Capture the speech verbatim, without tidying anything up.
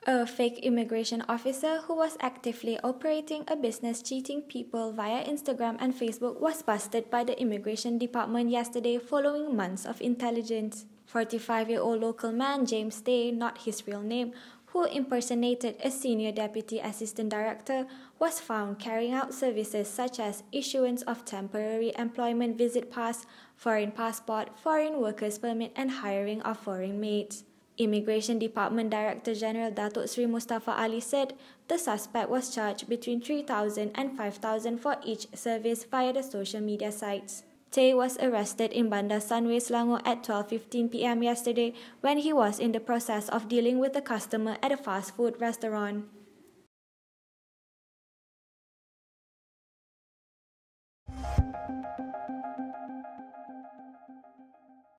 A fake immigration officer who was actively operating a business cheating people via Instagram and Facebook was busted by the immigration department yesterday following months of intelligence. forty-five-year-old local man James Day, not his real name, who impersonated a senior deputy assistant director, was found carrying out services such as issuance of temporary employment visit pass, foreign passport, foreign workers permit and hiring of foreign maids. Immigration Department Director General Datuk Sri Mustafa Ali said the suspect was charged between three thousand and five thousand for each service via the social media sites. Tay was arrested in Bandar Sunway, Selangor at twelve fifteen p m yesterday when he was in the process of dealing with a customer at a fast food restaurant.